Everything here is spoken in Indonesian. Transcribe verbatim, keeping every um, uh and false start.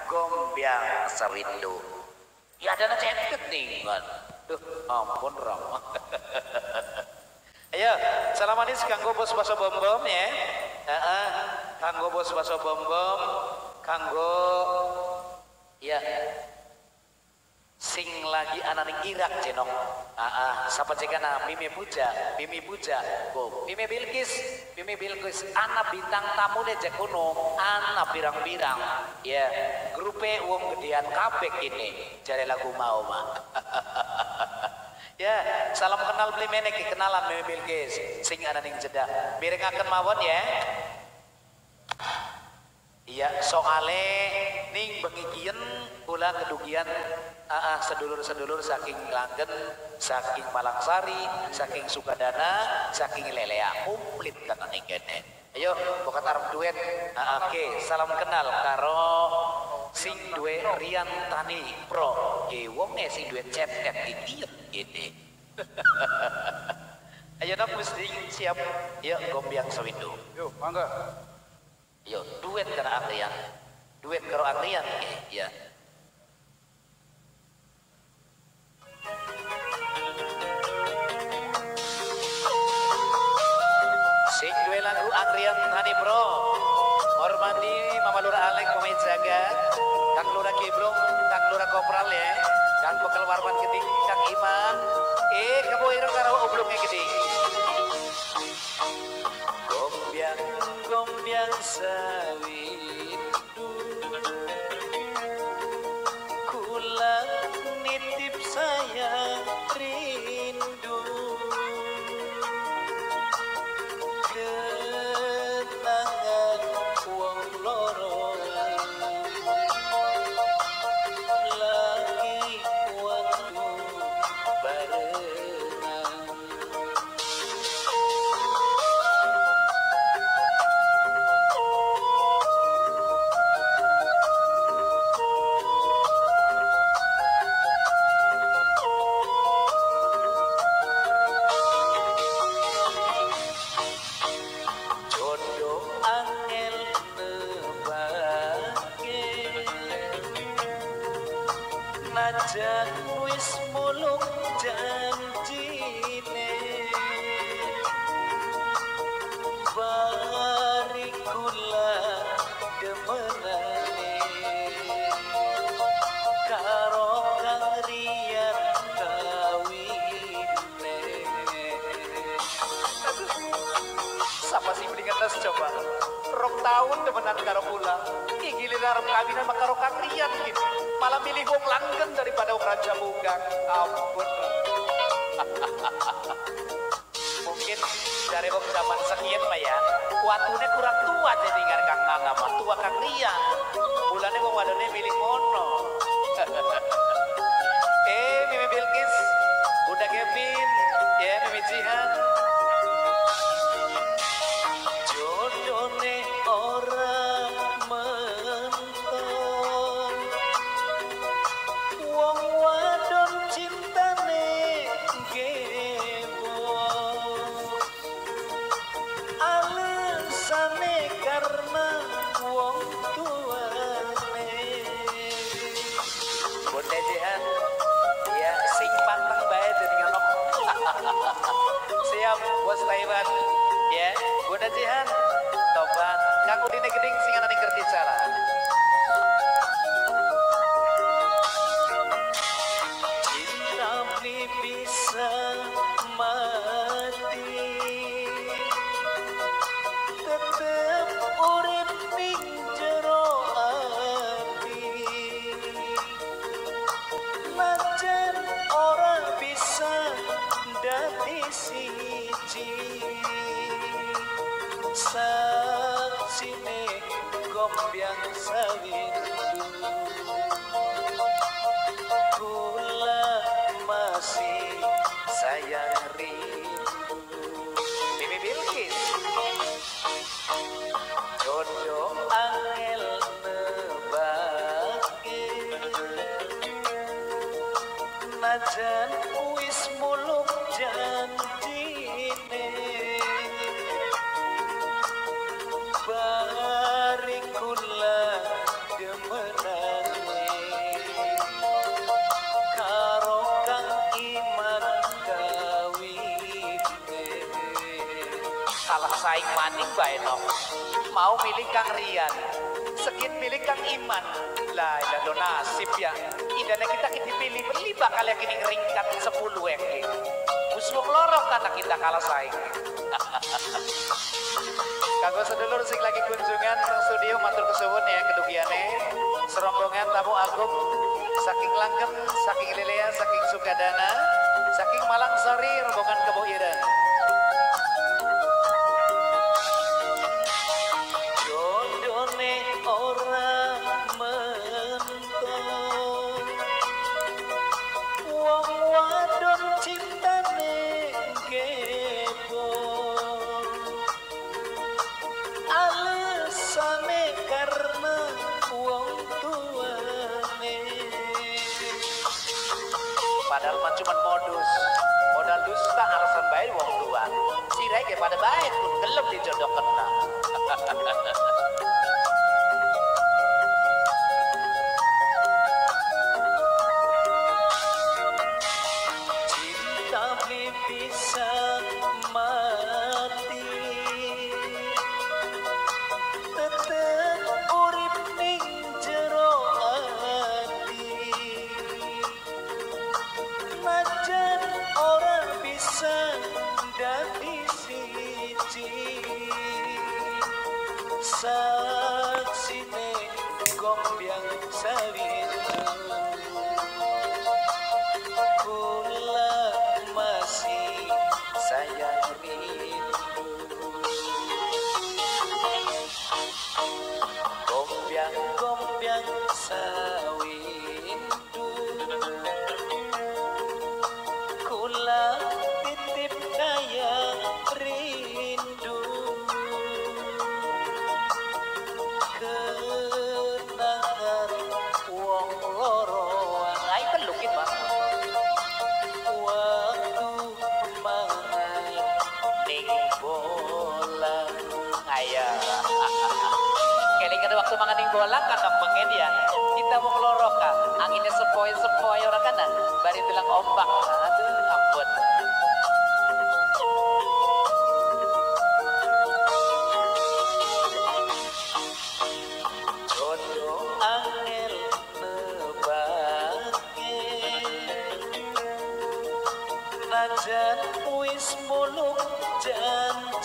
Gombyang Sawindu. Ya ada ceket nih kan. Duh, ampun ram. Ayo, salam manis kanggo bos baso bom bom ya. Heeh, kanggo bos baso bom bom, kanggo ya. Sing lagi ananing Irak cenok. Ah, sapa cekana Mimi Puja, Mimi Puja, Bo, Mimi Bilkis, Mimi Bilkis, anak bintang tamu deh cek kuno, anak birang-birang, ya, grupe wong gedean kabek ini, cari lagu mau mah. Ya, salam kenal beli menek kenalan Mimi Bilkis, sing ananing jeda, mirengaken mawon ya. Iya, soale ning bengikien pula kedugian uh, uh, sedulur-sedulur saking Langen, saking Malangsari, saking Sukadana, saking Lelea komplit kan ning kene. Ayo, bokat arep duet. Uh, Oke, okay. Salam kenal karo sing duwe Rian Tani Pro. Ge wonge sing duwe chat at idiot gini. Ayo nak mesti siap. Yuk, Gombyang Sawindu. Yuk, mangga. Yo, duet karo Akrian. Duet karo Akrian ya. Sing duwe lagu Akrian Tani Bro. Hormati Mama Lura Alek pemain jagat, Kang Lura Kiblong, Kang Lura Kopral ya. Kang Bekal Warman Geding, Kang Iman. Eh, kamu iro karo oblongnya geding. Gombyang Gombyang Sawindu, kula nitip sayang rindu, kenangan wong loro lagi waktu barengan. Najan wis muluk janjine, bari kula demenane karo Kang Rian kawine. Sapa sih mendingan tes coba rong tahun demenan karo kula, giliran arep kawinan mak karo Kang Rian gitu. Malah milih wong Langen daripada wong Raja Bugang. Ampun. Mungkin dari wong zaman sekian mah ya, watune kurang tua jadi ngar Kang Nana mah tua Kang Rian. Bulane wong wadone milih ngono. Eh, Mimi Bilkis, Bunda Kevin, ya Mimi Jihan. Jodohne ora mentok, wong wadon cintane gebok, alasane karena wong tuane. Bunda Jihan, ya sing pantang bae jadi nganok. Siap bos Taiwan, ya Bunda Jihan, tobat kaku dine geding sing ana ning kerti cara. Bisa mati, tetep urip ning jero ati, najan ora bisa dadi siji, saksine Gombyang Sawindu, kula masih sayang rindu. Mimi Bilkis, jodoh angel nebake, najan wis muluk janjine, bari kula demenan kalah saing maning bae no. Mau milih Kang Rian, sekit milih Kang Iman. Lah ilah do nasib ya. Idana kita kita pilih beli bakal yang kini ringkat sepuluh eke. Busuk lorok karena kita kalah saing. Kanggo sedulur sing lagi kunjungan ke studio matur kesuwun ya kedugiane. Serombongan tamu agung saking Langgeng, saking Lelea, saking Sukadana, saking Malangsari, rombongan Kebo Ireng. Jodone ora mentok, wong wadon cintane gebor, alesane karena wong tuane. Padahal mah cuma modus, modal dusta alasan baik wong tua. Sirai ke pada baik pun gelem dijodoh kena. Cinta bisa mati, tetep urip ning jero ati. Najan orang bisa dadi siji, saksine gombyang salindu. Kula masih sayang rindu, gombyang-gombyang sawindu. Kula titip daya rindu, kenangan wong loroan. Ai pelukit Bang. Waktu main ning bola aya. Kelingan waktu mangan ning bola kan pengen ya. Kita mau kelorokan, anginnya sepoi-sepoi orang kana, bari tulang ombak. Aduh ampun. Jodoh angel nebake, najan wis muluk jan